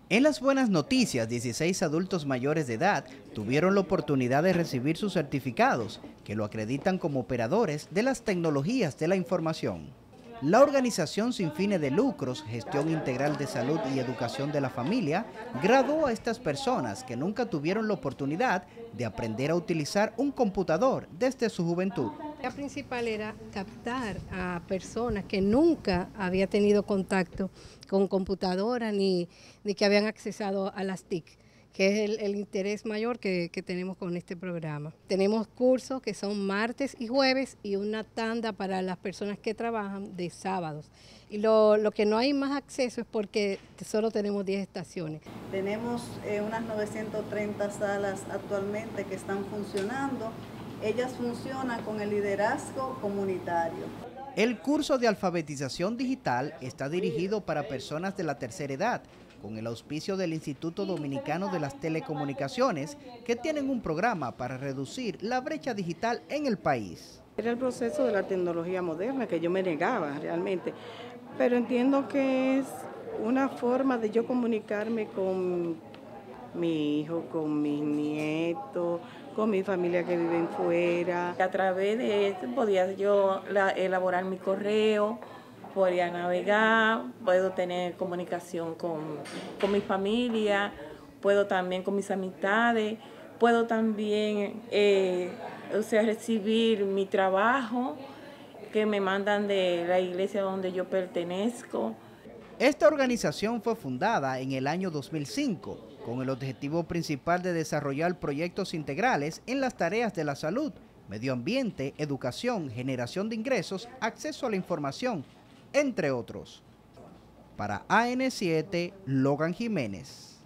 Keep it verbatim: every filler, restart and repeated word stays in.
En las buenas noticias, dieciséis adultos mayores de edad tuvieron la oportunidad de recibir sus certificados, que lo acreditan como operadores de las tecnologías de la información. La organización sin fines de lucros, Gestión Integral de Salud y Educación de la Familia, graduó a estas personas que nunca tuvieron la oportunidad de aprender a utilizar un computador desde su juventud. La principal era captar a personas que nunca había tenido contacto con computadora ni, ni que habían accesado a las T I C, que es el, el interés mayor que, que tenemos con este programa. Tenemos cursos que son martes y jueves y una tanda para las personas que trabajan de sábados. Y lo, lo que no hay más acceso es porque solo tenemos diez estaciones. Tenemos eh, unas novecientas treinta salas actualmente que están funcionando. Ellas funcionan con el liderazgo comunitario. El curso de alfabetización digital está dirigido para personas de la tercera edad, con el auspicio del Instituto Dominicano de las Telecomunicaciones, que tienen un programa para reducir la brecha digital en el país. Era el proceso de la tecnología moderna que yo me negaba realmente, pero entiendo que es una forma de yo comunicarme con mi hijo, con mis nietos, con mi familia que viven fuera. A través de esto podía yo la, elaborar mi correo, podía navegar, puedo tener comunicación con, con mi familia, puedo también con mis amistades, puedo también eh, o sea, recibir mi trabajo que me mandan de la iglesia donde yo pertenezco. Esta organización fue fundada en el año dos mil cinco con el objetivo principal de desarrollar proyectos integrales en las tareas de la salud, medio ambiente, educación, generación de ingresos, acceso a la información, entre otros. Para A N siete, Logan Jiménez.